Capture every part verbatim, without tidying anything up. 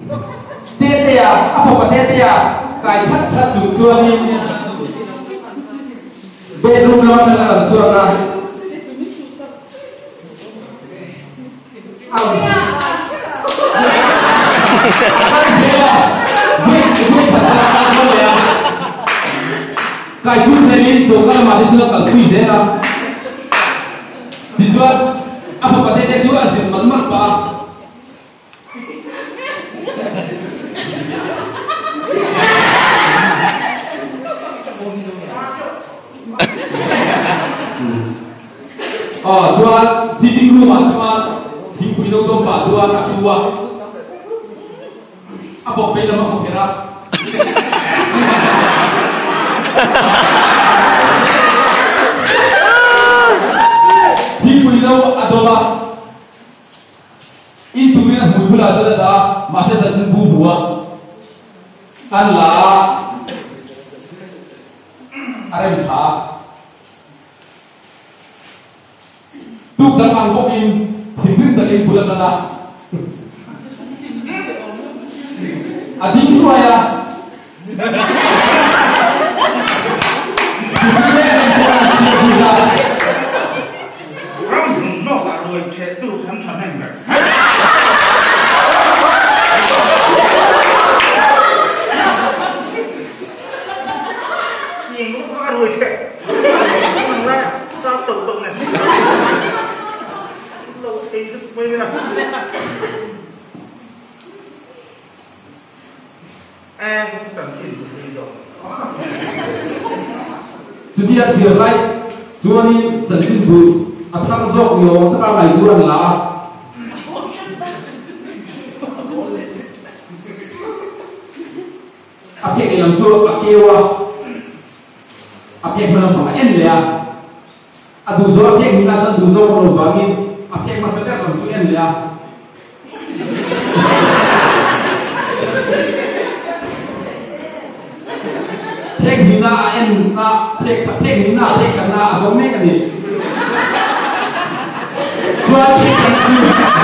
เตี้ยเตี้ยอ่ะพวกประเทศเตี้ยกายชัดชัดสุดตัวนี้เบลูนอนนั่นแหละส่วนนั้นเอาเตี้ยไม่ไม่ภาษาเขาเลยอ่ะกายคุณเซนินตัวก็มาที่สุดก็คุยเสียนะที่สุดอ่ะพวกประเทศเตี้ยjuga sihมันมากกว่าoh jual sitting room cuma hingga itu domba jual tak jual apa beda macam kira hingga itu adolah ini sebenarnya bulan saja dah masih sedang bubuah Allah ada macam tu dalam kopi hingga dari bulan sana. Adik tu ayah. Orang nak arwah cek tu sama sama enggak? Ni orang arwah cek. Orang satu tu ni. Em cần chuyển đi rồi. Chúng ta chỉ ở đây, chúng ta đi dẫn chính phủ, à thằng dọc nhiều, thằng nào này chúng ta là, à phía cái làm chỗ, à kêu à, à phía cái làm phòng anh đấy à, à đủ số à phía mình là đủ số rồi vào đi. Apa yang masa dia orang tuan dia? Tek hina en na tek tek hina tek kana asal ni kan ni. Tuan tek kan ni.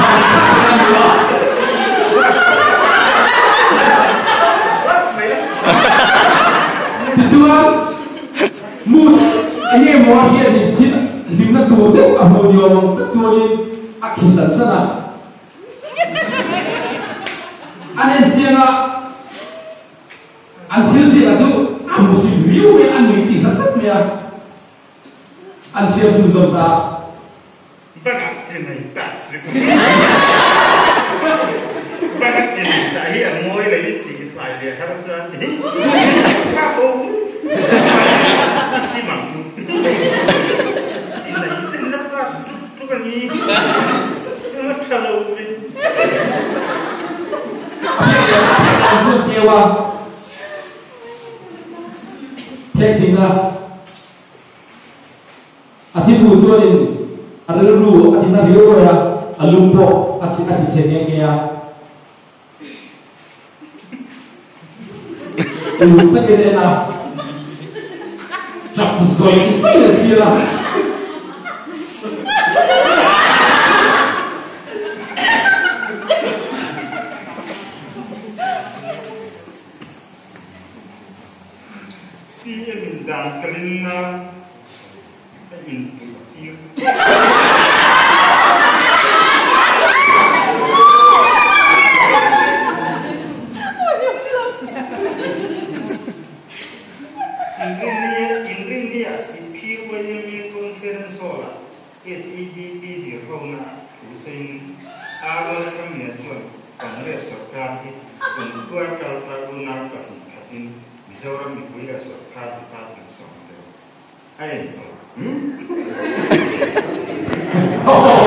Tuan mood ini mau dia di himna tu tu amu dia orang tu ni akisan sana. Ane jiana, antil si atu amu si view ni anu itu sangat dia. Ansil sudah tak. Banyak jenis tak sih. Banyak jenis tak yang mau lagi tiga dia harus ada. Kamu masih mampu. Ni kalau ni aku dewa teknika ati bujo ini ada lu ati na rio ya alumpo kasih kasih seni ya lu tak kira na tak boleh saya sila dan kerana ingin berkiu. Ingin ingin dia si piu yang konferensi solar S E D P di Roma, usai awal kami tuan kongres sekali untuk kalau guna kami bisa orang dibuat sekali sekali. Ayo. Hmm?